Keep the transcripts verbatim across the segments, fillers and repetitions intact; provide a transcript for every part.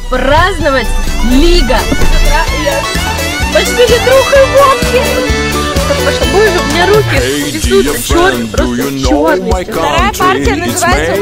праздновать Лига. Почти литрухой водки. Боже, у меня руки трясутся, черт, просто черный. Вторая партия называется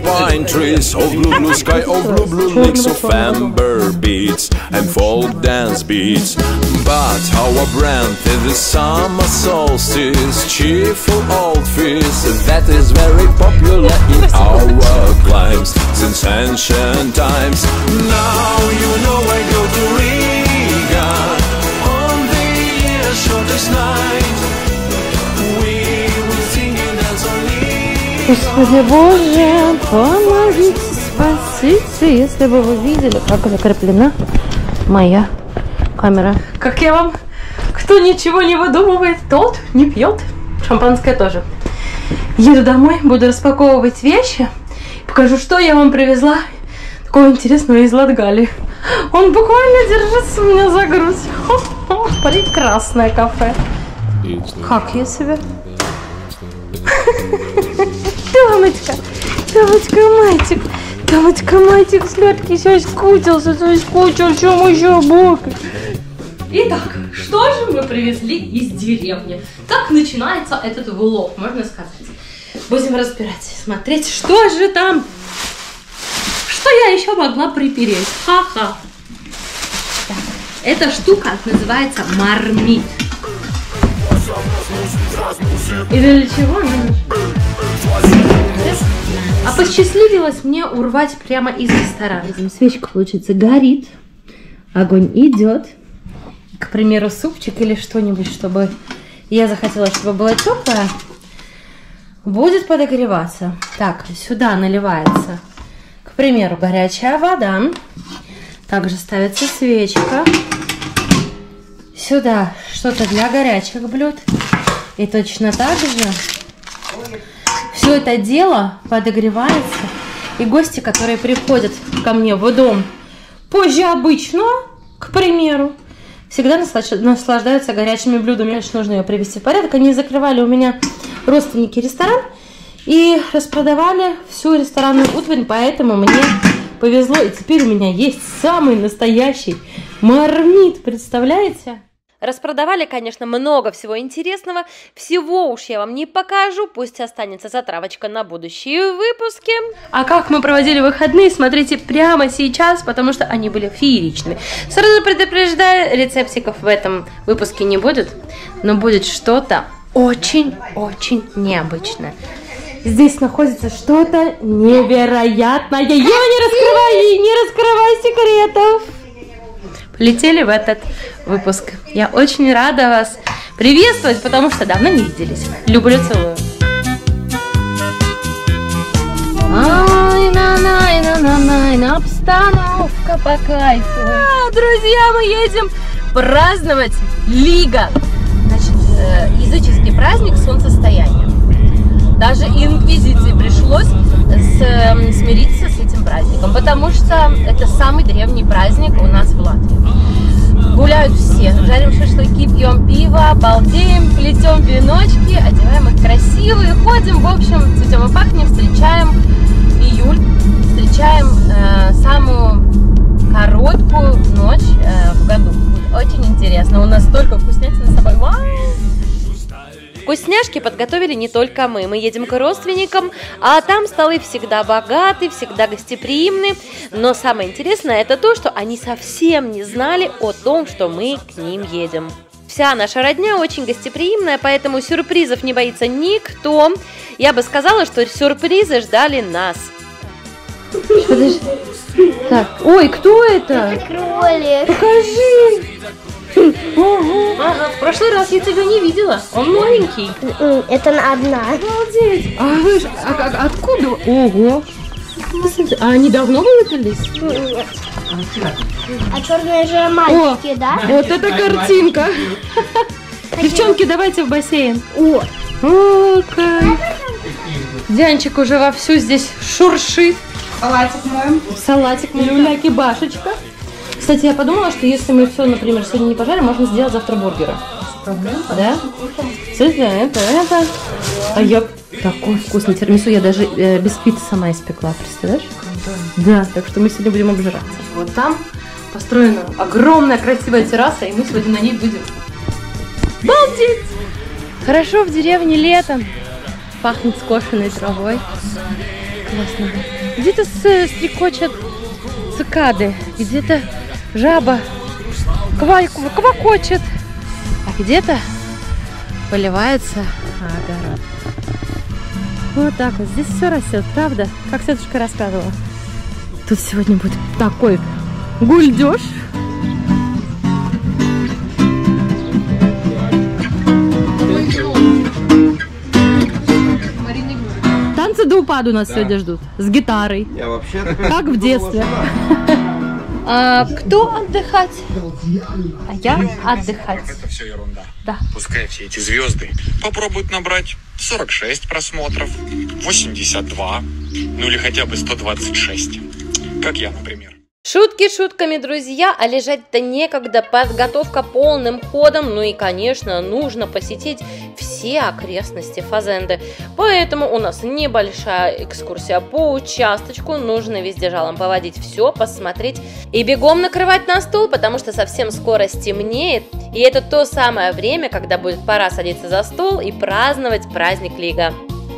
Господи Боже, помогите, спасите, если бы вы видели, как закреплена моя камера. Как я вам, кто ничего не выдумывает, тот не пьет. Шампанское тоже. Еду домой, буду распаковывать вещи. Покажу, что я вам привезла такого интересного из Латгалии. Он буквально держится у меня за грудь. Прекрасное кафе. Как я себя? Томочка, Томочка, мальчик, Томочка, мальчик, сладкий, соскучился, соскучился, еще бок. Итак, что же мы привезли из деревни? Так начинается этот влог, можно сказать. Будем разбирать, смотреть, что же там, что я еще могла припереть. Ха-ха. Эта штука называется мармит. И для чего она нужна? А посчастливилось мне урвать прямо из ресторана. Свечка, получается, горит, огонь идет. К примеру, супчик или что-нибудь, чтобы я захотела, чтобы было теплое, будет подогреваться. Так, сюда наливается, к примеру, горячая вода. Также ставится свечка. Сюда что-то для горячих блюд. И точно так же все это дело подогревается. И гости, которые приходят ко мне в дом позже обычного, к примеру, всегда наслаждаются горячими блюдами. Конечно, нужно ее привести в порядок. Они закрывали у меня, родственники, ресторан и распродавали всю ресторанную утварь, поэтому мне повезло. И теперь у меня есть самый настоящий мармит, представляете? Распродавали, конечно, много всего интересного. Всего уж я вам не покажу. Пусть останется затравочка на будущие выпуски. А как мы проводили выходные, смотрите прямо сейчас, потому что они были фееричными. Сразу предупреждаю, рецептиков в этом выпуске не будет, но будет что-то очень-очень необычное. Здесь находится что-то невероятное. Ева, не раскрывай, не раскрывай секретов. Полетели в этот выпуск. Я очень рада вас приветствовать, потому что давно не виделись. Люблю, целую. Ай-на-най-на-на-най-на, обстановка по кайфу. А, друзья, мы едем праздновать Лига. Значит, э, языческий праздник солнцестояния. Даже инквизиции пришлось с, э, смириться с этим праздником, потому что это самый древний праздник у нас в Латвии. Гуляют все, жарим шашлыки, пьем пиво, балдеем, плетем веночки, одеваем их красивые, ходим, в общем, цветем и пахнем, встречаем июль, встречаем э, самую короткую ночь э, в году. Очень интересно, у нас столько вкуснятин с собой. Вау! Вкусняшки подготовили не только мы. Мы едем к родственникам, а там столы всегда богаты, всегда гостеприимны. Но самое интересное это то, что они совсем не знали о том, что мы к ним едем. Вся наша родня очень гостеприимная, поэтому сюрпризов не боится никто. Я бы сказала, что сюрпризы ждали нас. Подожди. Так. Ой, кто это? Это кролик. Покажи. Ого. Ага, в прошлый раз я тебя не видела. Он новенький. Это одна. Обалдеть. А вы ж, а, а, откуда? Ого. А они давно вылупились? Нет. А черные же мальчики, О, да? Вот это картинка. Девчонки, давайте в бассейн. О. О, кайф. Дянчик уже вовсю здесь шуршит. Салатик мой. Салатик, люля-кибашечка. Кстати, я подумала, что если мы все, например, сегодня не пожарим, можно сделать завтра бургеры. Да? Смотрите, это, это. А я такой вкусный тирамису. Я даже э, бисквиты сама испекла, представляешь? Да, так что мы сегодня будем обжираться. Вот там построена огромная красивая терраса, и мы сегодня на ней будем. Балдеть! Хорошо в деревне летом. Пахнет скошенной травой. Классно. Где-то стрекочут цикады, где-то жаба квакочет, а где-то поливается огород. Вот так вот. Здесь все растет, правда? Как тетушка рассказывала. Тут сегодня будет такой гульдеж. Танцы до упаду нас да. сегодня ждут. С гитарой. Я вообще как в детстве. А, кто отдыхать? А я отдыхать. Это все ерунда. Да. Пускай все эти звезды попробуют набрать сорок шесть просмотров, восемьдесят два, ну или хотя бы сто двадцать шесть. Как я, например. Шутки шутками, друзья, а лежать-то некогда, подготовка полным ходом, ну и, конечно, нужно посетить все окрестности Фазенды. Поэтому у нас небольшая экскурсия по участочку, нужно везде жалом поводить все, посмотреть и бегом накрывать на стол, потому что совсем скоро стемнеет, и это то самое время, когда будет пора садиться за стол и праздновать праздник Лига.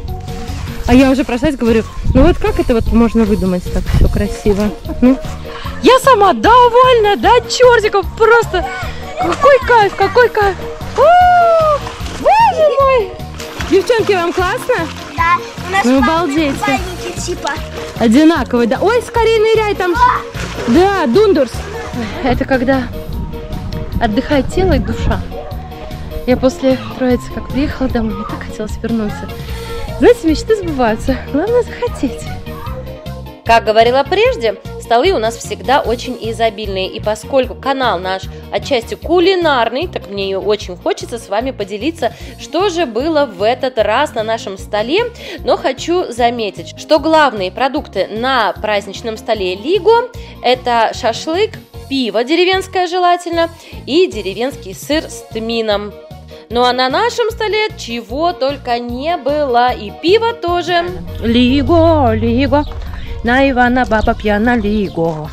А я уже прощаюсь, говорю, ну вот как это вот можно выдумать так все красиво? Ну, я сама довольна, да, чертиков, просто какой кайф, какой кайф. О, боже мой! Девчонки, вам классно? Да, у нас ну, обалдеть. Типа. Одинаковые, да. Ой, скорее ныряй там. А! Да, дундурс. Это когда отдыхает тело и душа. Я после Троицы, как приехала домой, мне так хотелось вернуться. Знаете, мечты сбываются, главное захотеть. Как говорила прежде, столы у нас всегда очень изобильные. И поскольку канал наш отчасти кулинарный, так мне очень хочется с вами поделиться, что же было в этот раз на нашем столе. Но хочу заметить, что главные продукты на праздничном столе Лиго – это шашлык, пиво деревенское желательно и деревенский сыр с тмином. Ну а на нашем столе чего только не было, и пиво тоже. Лиго, Лиго, на Ивана баба пьяна Лиго.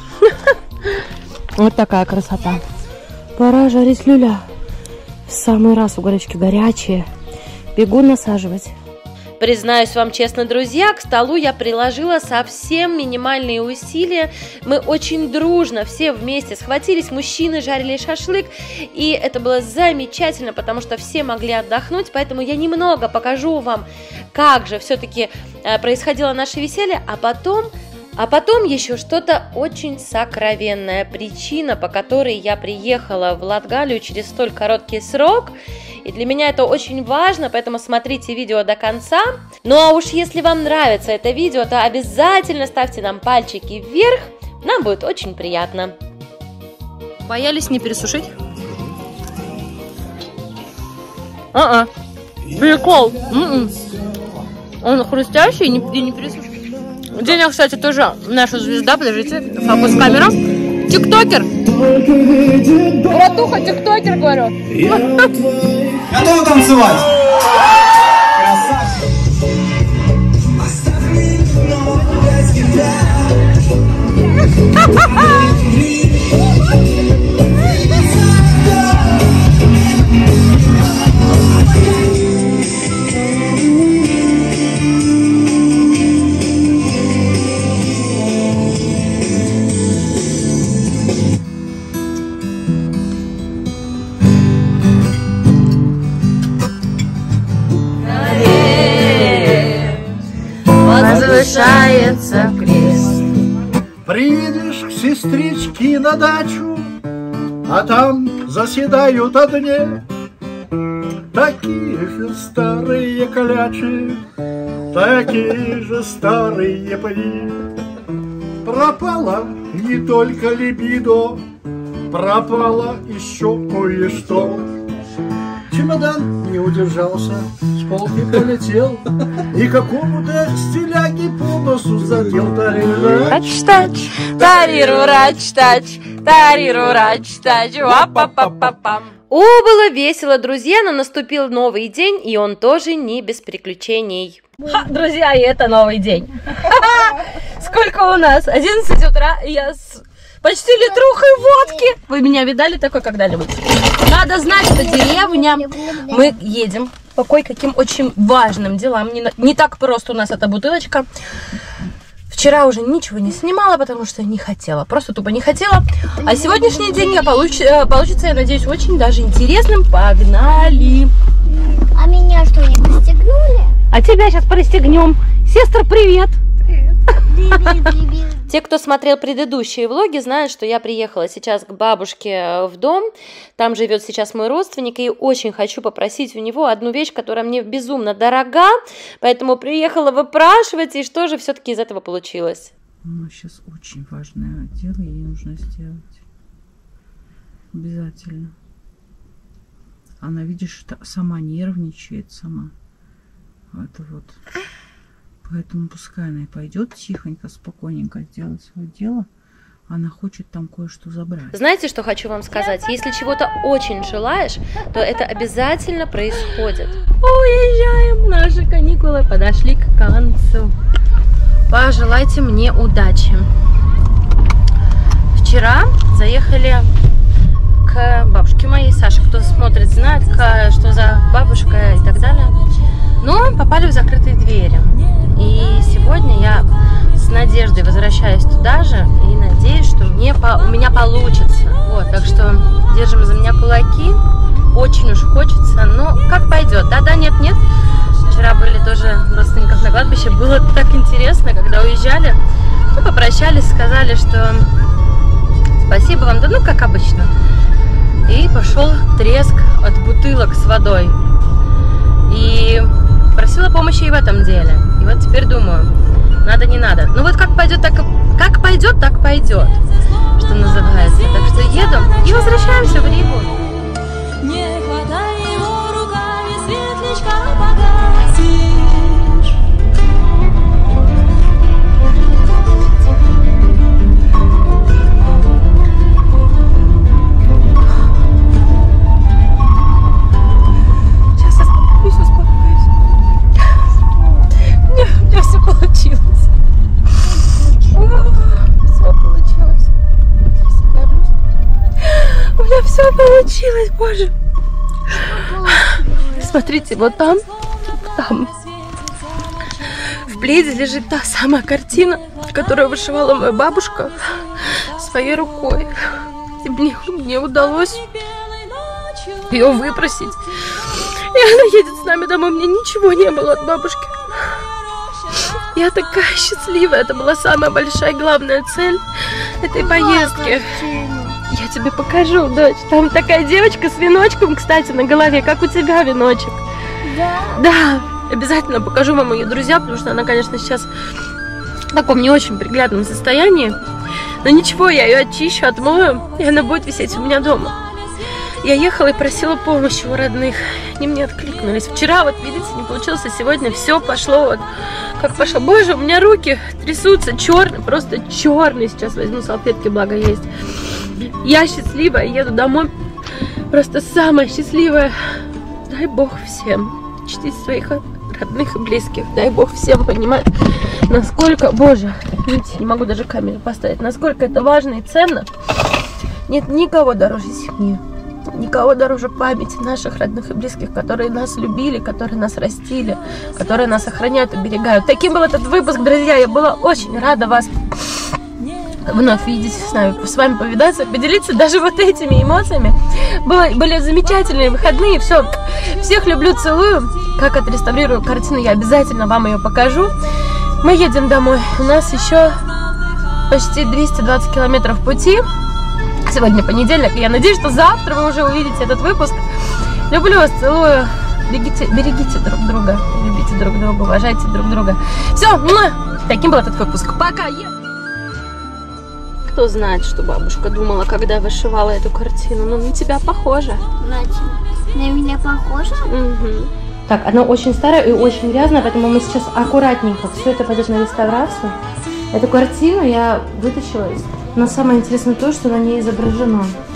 Вот такая красота. Пора жарить люля. В самый раз угоречки горячие. Бегу насаживать. Признаюсь вам честно, друзья, к столу я приложила совсем минимальные усилия. Мы очень дружно все вместе схватились, мужчины жарили шашлык, и это было замечательно, потому что все могли отдохнуть, поэтому я немного покажу вам, как же все-таки происходило наше веселье, а потом... А потом еще что-то очень сокровенное, причина, по которой я приехала в Латгалию через столь короткий срок. И для меня это очень важно, поэтому смотрите видео до конца. Ну а уж если вам нравится это видео, то обязательно ставьте нам пальчики вверх, нам будет очень приятно. Боялись не пересушить? А-а, прикол. М-м. Он хрустящий и не, и не пересушить. Деня, кстати, тоже наша звезда, подождите, фокус камера. Тиктокер. Братуха, тиктокер, говорю. Готовы танцевать? Возвышается крест. Приедешь к сестричке на дачу, а там заседают одни такие же старые клячи, такие же старые пни. Пропала не только либидо, пропало еще кое-что. Чемодан не удержался, с полки полетел, и какому-то стиляге по носу задел. Тач-тач, тариру-рач-тач, тариру-рач-тач, ва-па-па-па-пам. О, было весело, друзья, но наступил новый день, и он тоже не без приключений. Ха, друзья, и это новый день. Сколько у нас? одиннадцать утра, и я с почти литрухой водки. Вы меня видали такой когда-нибудь? Надо знать, что деревня. Мы едем по кое-каким очень важным делам. Не, не так просто у нас эта бутылочка. Вчера уже ничего не снимала, потому что не хотела. Просто тупо не хотела. А сегодняшний день я получ... получится, я надеюсь, очень даже интересным. Погнали! А меня что, не пристегнули? А тебя сейчас пристегнем. Сестра, привет! Привет, привет. Те, кто смотрел предыдущие влоги, знают, что я приехала сейчас к бабушке в дом. Там живет сейчас мой родственник, и очень хочу попросить у него одну вещь, которая мне безумно дорога. Поэтому приехала выпрашивать, и что же все-таки из этого получилось? У нас сейчас очень важное дело, ей нужно сделать. Обязательно. Она, видишь, сама нервничает, сама. Это вот... Поэтому пускай она и пойдет тихонько, спокойненько сделать свое дело. Она хочет там кое-что забрать. Знаете, что хочу вам сказать? Если чего-то очень желаешь, то это обязательно происходит. Уезжаем, наши каникулы подошли к концу. Пожелайте мне удачи. Вчера заехали к бабушке моей, Саша, кто смотрит, знает, что за бабушка и так далее. Но попали в закрытые двери. И сегодня я с надеждой возвращаюсь туда же и надеюсь, что мне по, у меня получится. Вот, так что держим за меня кулаки. Очень уж хочется, но как пойдет. Да-да, нет-нет. Вчера были тоже родственников на кладбище. Было так интересно, когда уезжали. Мы попрощались, сказали, что спасибо вам, да ну как обычно. И пошел треск от бутылок с водой. И просила помощи и в этом деле. И вот теперь думаю, надо, не надо. Ну вот как пойдет, так как пойдет, так пойдет, что называется. Так что еду и возвращаемся в Ригу. Не хватай его руками, светлячка погасишь. Все получилось, боже. Смотрите, вот там, там в пледе лежит та самая картина, которую вышивала моя бабушка своей рукой. И мне, мне удалось ее выпросить. И она едет с нами домой. Мне ничего не было от бабушки. Я такая счастливая. Это была самая большая и главная цель этой поездки. Я тебе покажу, дочь. Там такая девочка с веночком, кстати, на голове, как у тебя веночек. Да? Да, обязательно покажу вам ее, друзья, потому что она, конечно, сейчас в таком не очень приглядном состоянии. Но ничего, я ее очищу, отмою, и она будет висеть у меня дома. Я ехала и просила помощи у родных. Они мне откликнулись. Вчера, вот видите, не получилось, а сегодня все пошло вот как пошло. Боже, у меня руки трясутся, черные, просто черные. Сейчас возьму салфетки, благо есть. Я счастливая, еду домой. Просто самая счастливая. Дай Бог всем чтить своих родных и близких. Дай Бог всем понимать, насколько, боже, видите, не могу даже камеру поставить, насколько это важно и ценно. Нет никого дороже семьи. Никого дороже памяти наших родных и близких, которые нас любили, которые нас растили, которые нас охраняют, оберегают. Таким был этот выпуск, друзья. Я была очень рада вас вновь видеть, с нами, с вами повидаться, поделиться даже вот этими эмоциями. Было, были замечательные выходные. Все, всех люблю, целую. Как отреставрирую картину, я обязательно вам ее покажу. Мы едем домой. У нас еще почти двести двадцать километров пути. Сегодня понедельник, и я надеюсь, что завтра вы уже увидите этот выпуск. Люблю вас, целую. Берегите, берегите друг друга, любите друг друга, уважайте друг друга. Все, таким был этот выпуск. Пока! Кто знает, что бабушка думала, когда вышивала эту картину? Ну, на тебя похоже. На меня похоже? Угу. Так, она очень старая и очень грязная, поэтому мы сейчас аккуратненько. Все это пойдет на реставрацию. Эту картину я вытащила. Но самое интересное то, что на ней изображено